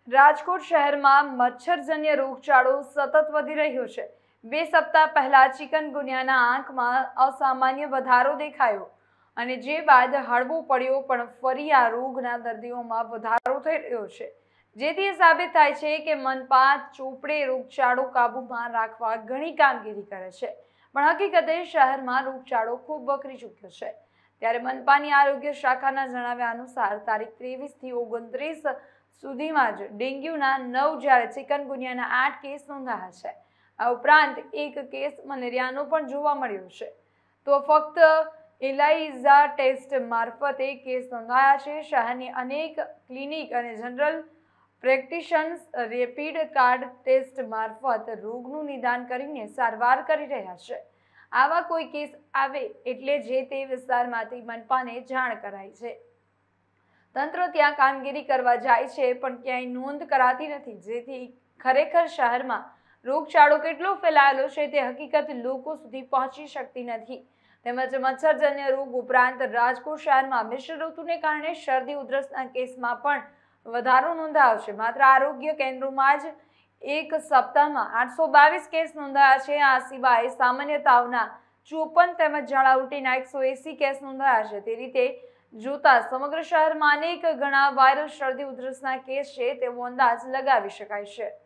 રાજકોટ શહેરમાં મચ્છરજન્ય રોગચાળો સતત વધી રહ્યો છે। 2 સપ્તાહ પહેલા ચિકનગુનિયાના આંકમાં અસામાન્ય વધારો દેખાયો અને જે બાદ હળવો પડ્યો, પણ ફરી આ રોગના દર્દીઓમાં વધારો થઈ રહ્યો છે, જેથી એ સાબિત થાય છે કે મનપા ચોપડે રોગચાળો કાબૂમાં રાખવા ઘણી કામગીરી કરે છે, પણ હકીકતે શહેરમાં રોગચાળો ખૂબ વકરી ચૂક્યો છે। ત્યારે મનપાની આરોગ્ય શાખાના જણાવ્યા અનુસાર તારીખ 23 થી 29 સુધીમાં જ ડેન્ગ્યુના 9 જ્યારે ચિકનગુનિયાના 8 કેસ નોંધાયા છે। આ ઉપરાંત એક કેસ મલેરિયાનો પણ જોવા મળ્યો છે। તો ફક્ત એલાઇઝા ટેસ્ટ મારફતે કેસ નોંધાયા છે। શહેરની અનેક ક્લિનિક અને general practitioners rapid card test મારફત રોગનું નિદાન કરીને સારવાર કરી રહ્યા છે। આવા કોઈ કેસ આવે એટલે જે તે વિસ્તારમાંથી મનપાને જાણ કરાય છે। તંત્ર ત્યાં કામગીરી કરવા જાય છે, પણ ક્યાંય નોંધ કરાતી નથી, જેથી ખરેખર શહેરમાં રોગચાળો કેટલો ફેલાયેલો છે તે હકીકત લોકો સુધી પહોંચી શકતી નથી। તેમજ મચ્છરજન્ય રોગ ઉપરાંત રાજકોટ શહેરમાં મિશ્ર ઋતુને કારણે શરદી ઉધરસના કેસમાં પણ વધારો નોંધાયો છે। માત્ર આરોગ્ય કેન્દ્રોમાં જ એક સપ્તાહમાં 822 કેસ નોંધાયા છે। આ સિવાય સામાન્ય તાવના 54 તેમજ ઝાડા ઉલટીના 180 કેસ નોંધાયા છે। તે રીતે જોતા સમગ્ર શહેરમાં અનેક ગણા વાયરલ શરદી ઉધરસના કેસ છે તેવો અંદાજ લગાવી શકાય છે।